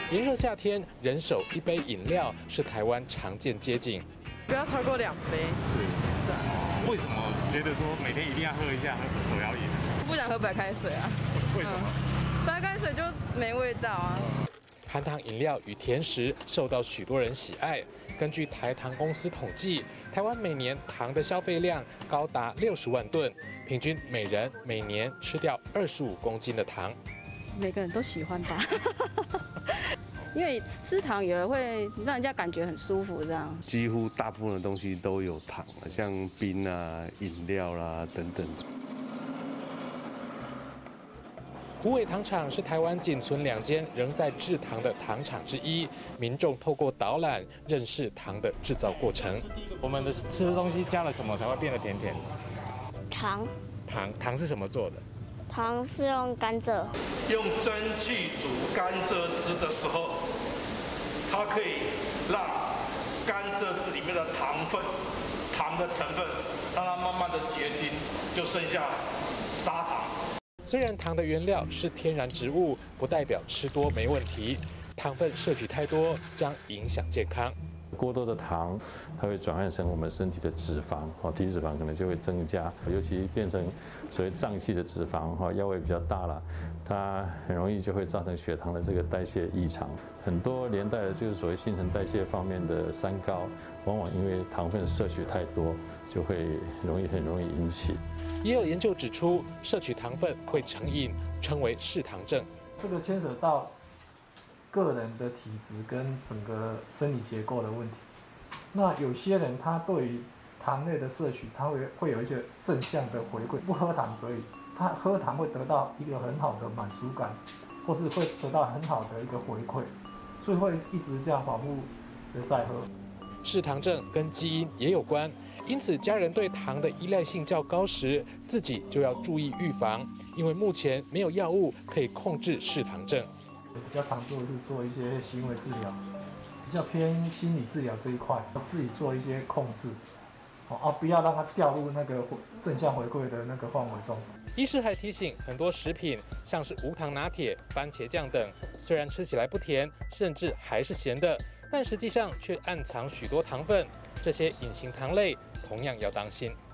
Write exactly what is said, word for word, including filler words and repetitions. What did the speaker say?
炎热夏天，人手一杯饮料是台湾常见街景。 不要超过两杯。 是。是啊。为什么觉得说每天一定要喝一下手摇饮？ 不想喝白开水啊。 为什么？ 嗯、白开水就没味道啊。 含糖饮料与甜食受到许多人喜爱。根据台糖公司统计，台湾每年糖的消费量高达六十万吨，平均每人每年吃掉二十五公斤的糖。 每个人都喜欢吧，因为吃糖也会让人家感觉很舒服，这样。 几乎大部分的东西都有糖，像冰啊、饮料啦、啊、等等。 虎尾糖厂是台湾仅存两间仍在制糖的糖厂之一，民众透过导览认识糖的制造过程。 我们的吃的东西加了什么才会变得甜甜？ 糖。 糖糖是什么做的？ 糖是用甘蔗。 用蒸汽煮甘蔗汁的时候，它可以让甘蔗汁里面的糖分、糖的成分让它慢慢的结晶，就剩下砂糖。 虽然糖的原料是天然植物，不代表吃多没问题。糖分摄取太多将影响健康。 过多的糖，它会转换成我们身体的脂肪，哦，体脂肪可能就会增加，尤其变成所谓脏器的脂肪，哈，腰围比较大了，它很容易就会造成血糖的这个代谢异常，很多连带的就是所谓新陈代谢方面的三高，往往因为糖分摄取太多，就会容易很容易引起。 也有研究指出，摄取糖分会成瘾，称为嗜糖症。 这个牵扯到个人的体质跟整个生理结构的问题。那有些人他对于糖类的摄取，他会会有一些正向的回馈，不喝糖则已，他喝糖会得到一个很好的满足感，或是会得到很好的一个回馈，所以会一直这样反复的在喝。 嗜糖症跟基因也有关，因此家人对糖的依赖性较高时，自己就要注意预防，因为目前没有药物可以控制嗜糖症。 比较常做的是做一些行为治疗，比较偏心理治疗这一块，自己做一些控制，哦，不要让它掉入那个正向回馈的那个范围中。 医师还提醒，很多食品像是无糖拿铁、番茄酱等，虽然吃起来不甜，甚至还是咸的，但实际上却暗藏许多糖分，这些隐形糖类同样要当心。